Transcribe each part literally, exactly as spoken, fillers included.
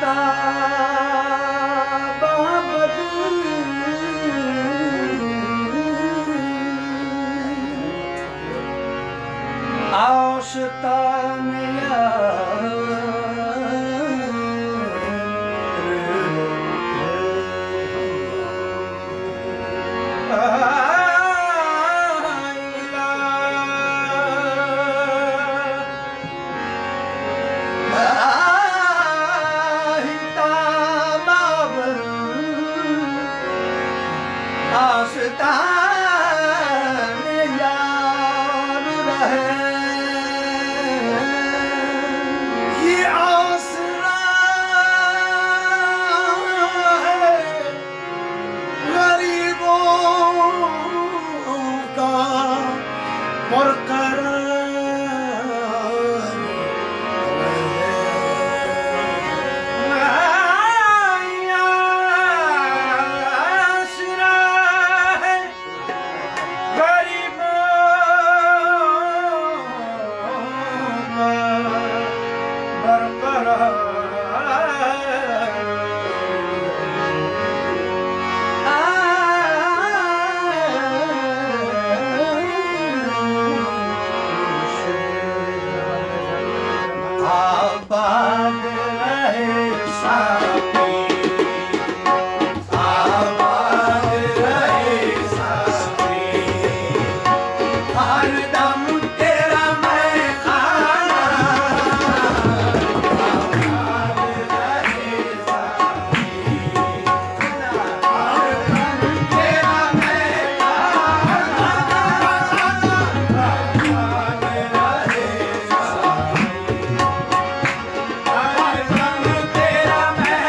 तेरा मैं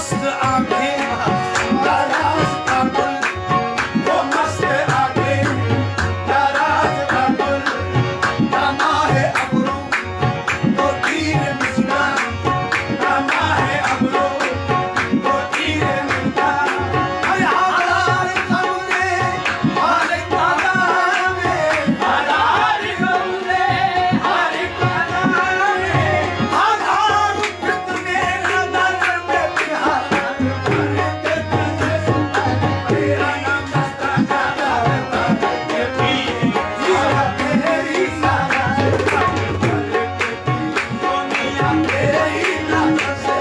मस्त आंखें नाराज का गुल, वो मस्त आंखें नाराज का गुल, नामा है अबरू वो तीर मिसना, नामा है अबरू वो तीर मिसना। हर हाल हमने हर काला में, हर हाल हमने हर काला में, हर हाल फितने नजर में बिहार करके तुझे तेरा नाम मस्ता गाना करके भी जीवा तेरी सारा करके दुनिया तेरी नजर से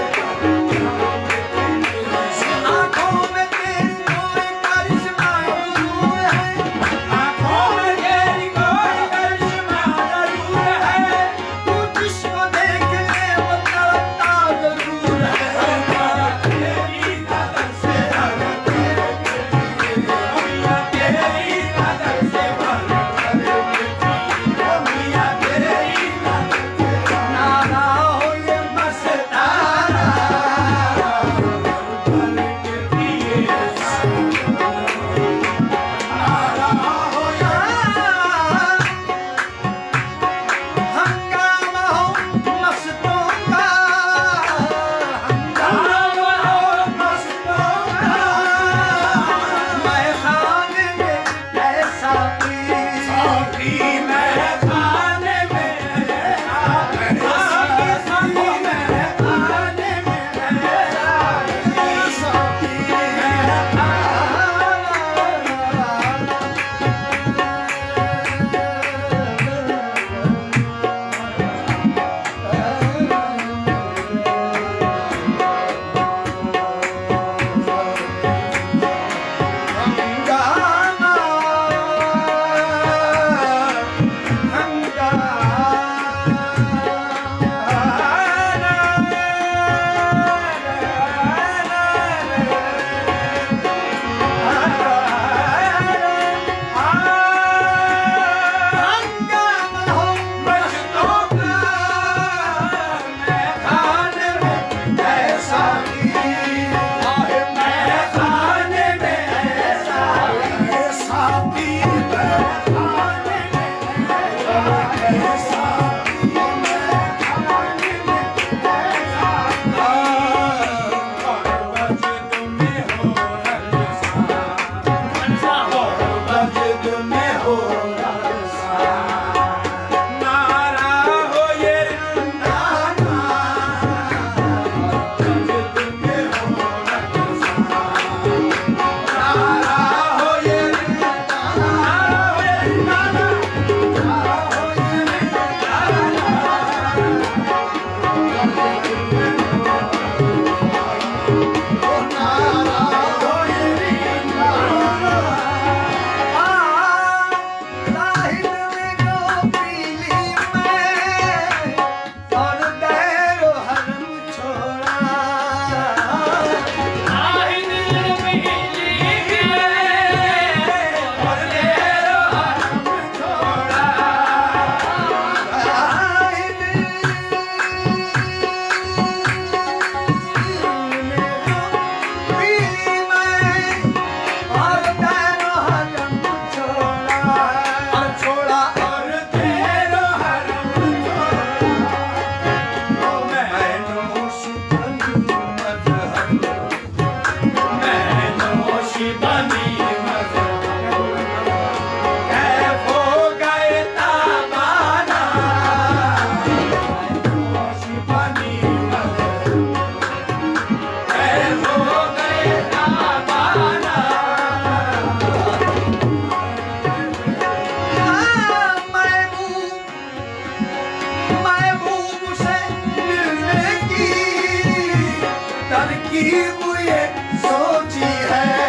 आँखों में तेरी कोई करिश्मा जरूर है, आँखों में तेरी कोई करिश्मा जरूर है, तू जिसको देख ले वो तड़पता जरूर है। तेरी नजर से दुनिया तेरी नजर से भर दुनिया तेरी नजर से नारा हो ये मस्ताना करके पिए नारा हो या हंगामा हो मस्तों का, हंगामा हो मस्तों का, मैं खाने में ऐसा पी साथी, मैं खाने में ऐसा साथी, मैं खाने में ऐसा पी हंगामा हंगामा हो मस्तों का, मैं खाने में ऐसा पी आहे, मैं खाने में ऐसा ऐसा पी, मैं खाने में ऐसा पी, मैं खाने में ऐसा मस्जिद में हो रलसा, मस्जिद में हो रलसा, नारा हो ये नाना, मस्जिद में हो रलसा, नारा हो ये नाना, हो ये नाना, नारा हो ये नाना, ओ नारा हो ये नाना। आ राहिल में गो पीली में और दैरो हरम छोड़ा, राहिल में पीली में और दैरो हरम छोड़ा, राहिल में गो पीली में और दैरो हरम छोड़ा, और छोड़ा और दैरो हरम छोड़ा, ओ मैं नोश बनी मजहब, मैं नोश बनी मजहब, कैफ हो गए ताबाना, मैं नोश बनी मजहब, कैफ हो गए ताबाना। महबूब महबूब से मिलने की तरकीब ये सोची है,